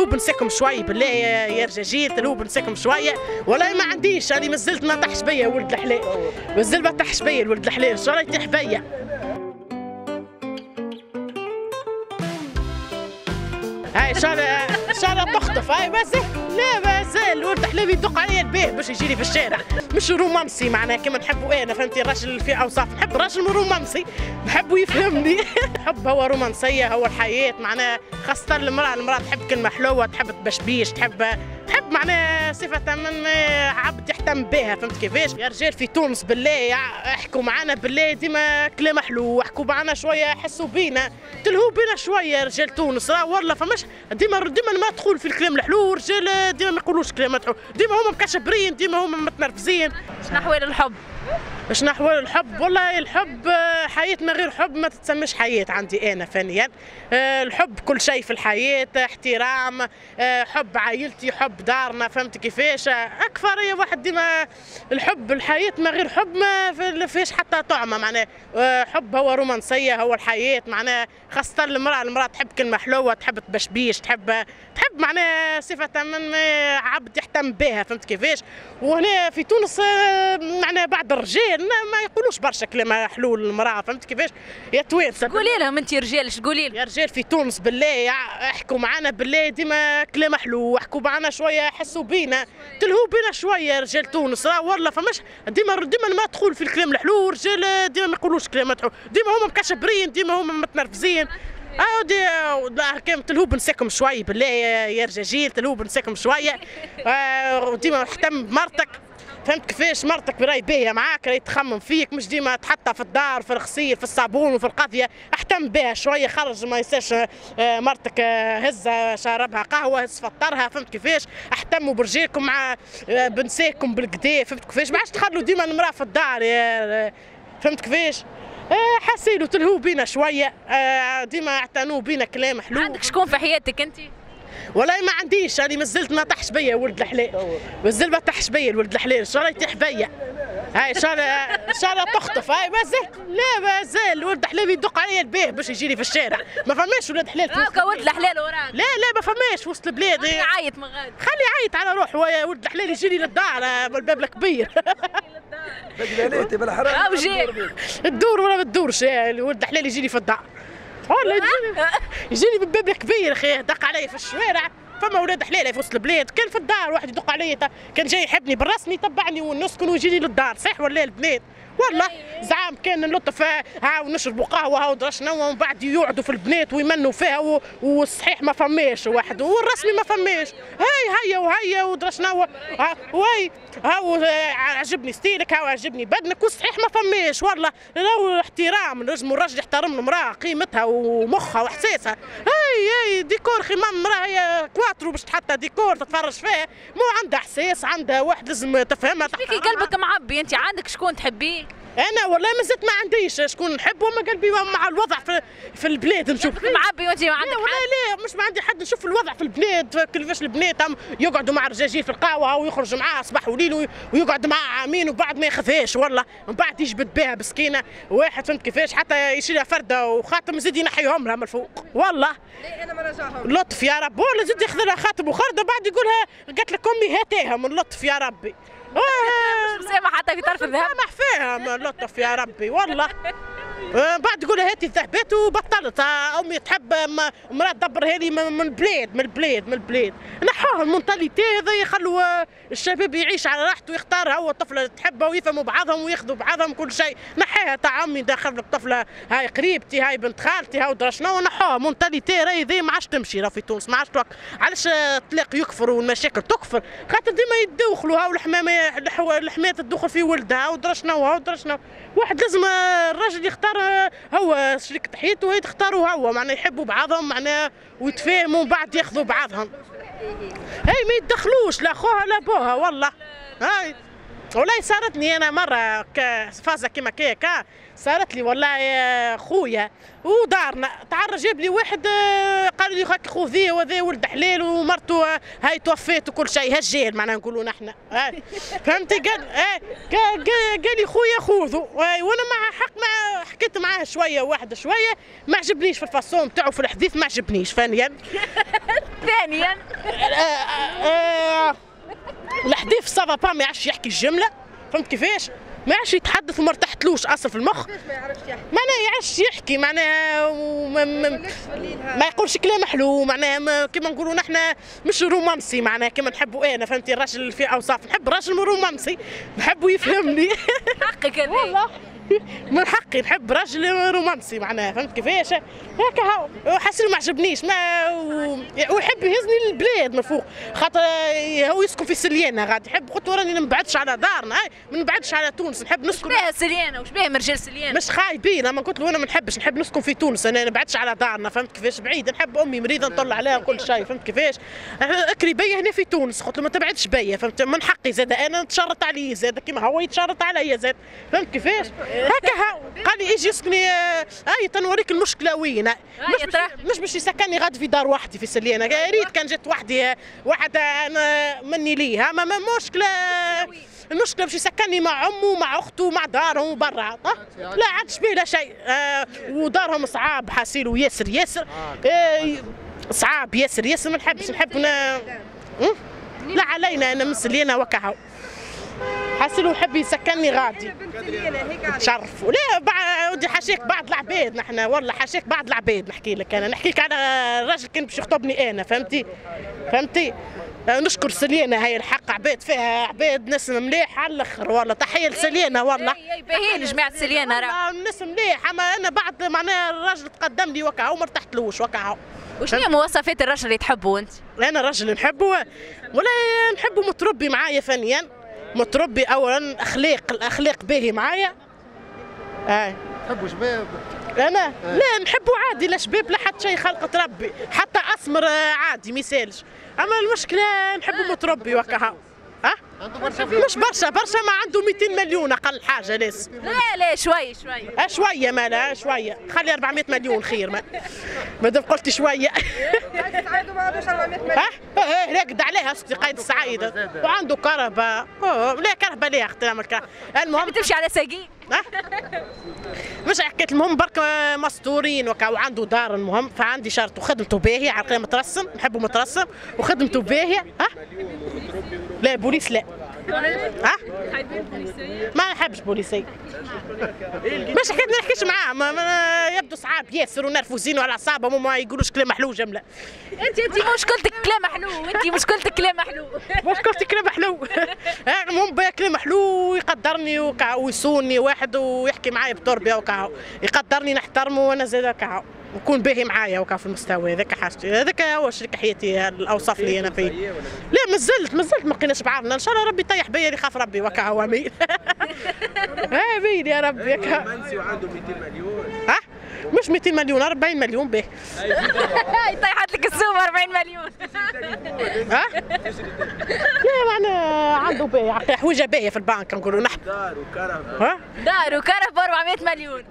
تلهو نساكم شوي بالله يا رجاجيل، تلهو نساكم شويه. والله ما عنديش، راني مازلت ما طاحش بيا ولد الحلال، مازال ما طاحش بيا ولد الحلال، ان شاء الله يطيح بيا. هاي ان شاء الله تخطف. هاي مازال لا مازال ولد الحلال يدق عليا البيه باش يجيني في الشارع. مش رومانسي معناها كما نحبوا انا، فهمتي؟ الراجل في اوصاف، نحب الراجل رومانسي، نحبه يفهمني. الحب هو رومانسيه، هو الحياه معناها، خاصه المراه تحب كلمه حلوه، تحب تبشبيش، تحب معناها صفة من عبد يهتم بها، فهمت كيفاش؟ يا رجال في تونس بالله احكوا معنا بالله ديما كلام حلو، احكوا معنا شويه، حسوا بينا، تلهوا بينا شويه يا رجال تونس. راه والله فماش ديما ما تدخل في الكلام الحلو، ورجال ديما ما يقولوش كلام حلو، ديما هما مكشبرين، ديما هما متنرفزين. شنو احوال الحب؟ شنو احوال الحب؟ والله الحب حياة من غير حب ما تتسميش حياة عندي انا فنيا. الحب كل شيء في الحياة، احترام، حب عائلتي، حب دارنا، فهمت كيفاش؟ اكثر يا واحد ديما الحب، الحياة من غير حب ما فيش حتى طعمة معناه. حب هو رومانسية، هو الحياة معناه، خاصة المرأة تحب كلمة حلوة، تحب تبشبيش، تحب معناه صفة من عبد يهتم بها، فهمت كيفاش؟ وهنا في تونس معناه بعض الرجال ما يقولوش برشا كلام حلو للمرأة، فهمت كيفاش؟ يا توانسة قولي لهم انت رجال، اش تقولي لهم؟ يا رجال في تونس بالله احكوا معنا بالله ديما كلام حلو، احكوا معنا شويه، حسوا بينا، تلهوا بينا شويه يا رجال تونس. راه والله فماش ديما ما تدخل في الكلام الحلو، ورجال ديما ما يقولوش كلام حلو، ديما هما مكشبرين، ديما هما متنرفزين. كم تلهوا بنساكم شوي بالله يا رجاجيل، تلهوا بنساكم شويه. ديما اهتم بمرتك، فهمت كيفاش؟ مرتك راهي باهيه معاك، راهي تخمم فيك، مش ديما تحطها في الدار في الغسيل في الصابون وفي القضيه، اهتم بها شويه، خرج ما ينساش مرتك هزها شربها قهوه، هز فطرها، فهمت كيفاش؟ اهتموا برجالكم مع بنساكم بالكدا، فهمت كيفاش؟ ما عادش تخلوا ديما المراه في الدار، فهمت كيفاش؟ حسيلوا تلهوا بينا شويه، ديما اعتنوا بينا كلام حلو. عندك شكون في حياتك انت؟ والله ما عنديش، راني مازلت ما طاحش بيا ولد الحلال، مازال ما طاحش بيا ولد الحلال، ان شاء الله يطيح بيا. هاي ان شاء الله تخطف. هاي مازال لا مازال ولد الحلال يدق عليا البيه باش يجيني في الشارع، ما فماش ولد حلال. هاكا ولد الحلال وراك؟ لا ما فماش وسط البلاد. خلي يعيط من غادي، خلي يعيط على روحه، ولد الحلال يجيني للدار بالباب الكبير. بقلاليتي بالحرام تدور ولا ما تدورش، ولد الحلال يجيني في الدار، والله يجيني بالباب الكبير اخي، دق علي في الشوارع. فما ولاد حليله في وسط البلاد، كان في الدار واحد يدق علي، كان جاي يحبني بالرسمي يتبعني ونسكن ويجيني للدار، صح ولا البنات؟ والله زعام كان نلطف ها ونشربوا قهوه ها ودرشنا، ومن بعد يقعدوا في البنات ويمنوا فيها، والصحيح ما فماش واحد، والرسمي ما فماش. هيا وهيا ودرشنا وي ها عجبني ستيلك، ها عجبني بدنك، والصحيح ما فماش. والله لو احترام لازم الراجل يحترم المراه، قيمتها ومخها واحساسها. هي ديكور خمام المراه، هي كواترو باش تحطها ديكور تتفرج فيها، مو عندها احساس، عندها واحد لازم تفهمها. فيكي قلبك معبي، انت عندك شكون تحبيه؟ انا والله مازلت ما عنديش شكون نحب، وما قلبي مع الوضع في البلاد نشوف. معبي وانت ما عندك حد؟ لا مش ما عندي حد، نشوف الوضع في البلاد كيفاش البنات يقعدوا مع الرجاجيل في القهوه، ويخرج معاه صباح وليل ويقعد معاه عامين، وبعد ما ياخذهاش، والله من بعد يجبد بها مسكينه واحد، فهمت كيفاش؟ حتى يشيل لها فرده وخاتم يزيد ينحيهم لها من الفوق، والله انا ما نرجعهم لطف يا رب، ولا زيد ياخذ لها خاتم وخرده، بعد يقولها قالت لك امي هاتيها من لطف يا ربي. سامح حتى في طرف الذهب، سامح فيها من لطف يا ربي والله. بعد تقول هاتي الذهبات وبطلت. امي تحب مراه تدبرها لي من البلاد. نحوها المونتاليتي هذا، يخلوا الشباب يعيش على راحته ويختار هو الطفله اللي تحبها، ويفهموا بعضهم وياخذوا بعضهم كل شيء. نحيها تاع امي داخل لك طفله، هاي قريبتي، هاي بنت خالتي، هاي ودرا شنو، نحوها مونتاليتي راهي ذي ما عادش تمشي راه في تونس، ما عادش توقف. علاش الطلاق يكفر والمشاكل تكفر؟ خاطر ديما يتدوخلوا، ها الحمات تدخل في ولدها ودرا شنو. واحد لازم الراجل يختار هو شريك حياته، وهي تختاروا هو، معناه يحبوا بعضهم معناه ويتفاهموا، ومن بعد ياخذوا بعضهم. هاي ما يتدخلوش لا خوها لا بوها والله. هاي والله صارتني انا مره فازه كيما كيكا، صارت لي والله خويا ودارنا تعرى جاب لي واحد قالوا لي هاك خوذيه وذا ولد حلال ومرته هاي توفيت وكل شيء هالجيل معناها نقولوا نحن فهمتي. قال لي خويا خوذوا وانا مع حق ما حكيت معاه شويه واحده شويه ما عجبنيش في الفاسون تاعو في الحديث ما عجبنيش ثانيا الحديث صافا با ما يعرفش يحكي الجمله فهمت كيفاش ما يعرفش يتحدث وما ارتحتلوش اصلا في المخ معناها يعرفش يحكي معناها ما يقولش كلام حلو معناها كيما نقولوا نحن مش رومانسي معناها كيما نحبوا انا فهمتي الراجل في اوصاف نحب راجل رومانسي نحبه يفهمني حقك هذا والله من حقي نحب راجل رومانسي معناها فهمت كيفاش هكا حاسس ما عجبنيش ما ويحب يهزني للبلاد من فوق خاطر هو يسكن في سليانه غادي يحب قلت له راني ما نبعدش على دارنا ما نبعدش على تونس نحب نسكن بها سليانه وش بها مرجال سليانه مش خايبين اما قلت له انا ما نحبش نحب نسكن في تونس انا ما نبعدش على دارنا فهمت كيفاش بعيد نحب امي مريضه نطلع عليها وكل شيء فهمت كيفاش اكري بيا هنا في تونس قلت له ما تبعدش بيا فهمت من حقي زاد انا نتشرط عليه زاد كيما هو يتشرط عليا زاد فهمت كيفاش هكا قال لي اجي اسكني تنوريك المشكله وين مش باش يسكنني غادي في دار وحدي في سليانه ريت كان جات وحدي واحده انا مني ليها ما مشكله المشكله باش يسكنني مع امه مع اخته مع دارهم برا لا عادش بيه لا شيء ودارهم صعاب حاسيلو ياسر صعاب ياسر ما نحبش نحب لا علينا انا من سليانه وكهو حاسلو يحب يسكنني غادي تشرف ولا بعد حاشيك بعض العباد نحن والله حاشيك بعض العباد نحكي لك انا نحكيك على الراجل كان باش يخطبني انا فهمتي نشكر سليانه هاي الحق عباد فيها عباد ناس مليح على الاخر والله تحيه لسليانه والله باهيين جماعه سليانه راه ناس مليح اما انا بعد معناها الراجل تقدم لي وكا وما ارتحتلوش وكا وشنو هي مواصفات الرجل اللي تحبه انت؟ انا راجل نحبه ولا نحبه متربي معايا ثانيا متربي اولا الاخلاق باهي معايا تحبوا شباب انا لا نحبه عادي لا شباب لا حتى شيء خلقة ربي حتى اسمر عادي ما يسالش اما المشكله نحبه متربي وكا مش برشا ما عنده 200 مليون اقل حاجه لازم لا شويه شويه مالا شويه خلي 400 مليون خير ما دام قلت شويه عنده ما عندوش 400 مليون لا قد عليها اختي قايد السعيد وعنده كهرباء لا كهرباء لا اختي نعمل كهرباء المهم تمشي على ساقين مش حكيت المهم برك مستورين وعنده دار المهم فعندي شرط وخدمته باهيه عقليه مترسم نحبه مترسم وخدمته باهيه لا بوليس لا ما نحبش بوليسيه مش حكيت ما نحكيش معاه يبدو صعاب ياسر ونرفوزين وعلى اعصابهم وما يقولوش كلام حلو جمله انت مشكلتك كلام حلو مشكلتك كلام حلو المهم كلام حلو ويقدرني ويصوني واحد ويحكي معايا بتربيه وكاهو يقدرني نحترمه وانا زاد كاهو نكون باهي معايا وكا في المستوى هذاك حاجتي هذاك هو شريك حياتي الاوصاف اللي انا فيه لا مازلت ما لقيناش بعضنا ان شاء الله ربي يطيح بيا اللي خاف ربي وكا هو امين امين يا ربي رومانسي وعنده 200 مليون مش 200 مليون 40 مليون به طيحت لك السوم 40 مليون لا معناها عنده باهي حويجه باهيه في البنك نقولوا نحن دار وكرهبه ب 400 مليون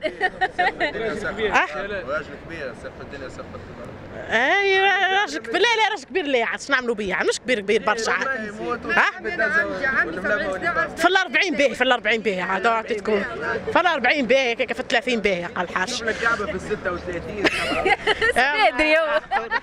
راجل كبير سقف الدنيا سقف اي راجل كبير لا راجل كبير لا عاد نعملوا بيه مش كبير برشا عاد في ال 40 باهي في ال 40 باهي عاد اعطيتكم في ال 40 باهي في ال 30 باهي اقل حاجه الكعبه في ال 36 ادري هو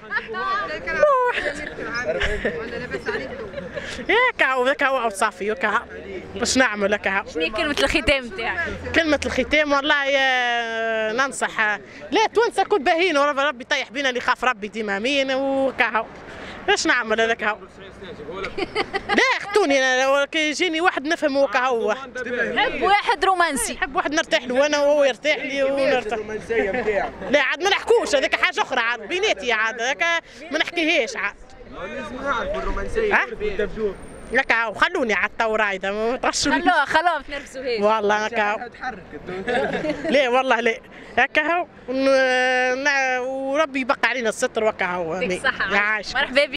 ياك هو اوصافي ياك باش نعمل هكا شنو كلمه الختام تاعك؟ كلمه الختام والله ننصح لا توانسه كل باهين وربي يطيح بينا اللي يخاف ربي ديما امين وكاهو ايش نعمل هذاك هو لا اختوني انا يجيني واحد نفهمه وكاهو نحب واحد رومانسي نحب واحد نرتاح له انا وهو يرتاح لي ونرتاح لا عاد ما نحكوش هذاك حاجه اخرى عاد بيناتي عاد هذاك ما نحكيهاش عاد لازم نعرف الرومانسيه لك هاو خلوني على التورايده ما تغشوني خلوها تنرفزوا هيك والله هكا هاو لا والله لا هكا هاو وربي يبقى علينا الستر وكا هاو يعيش مرحبا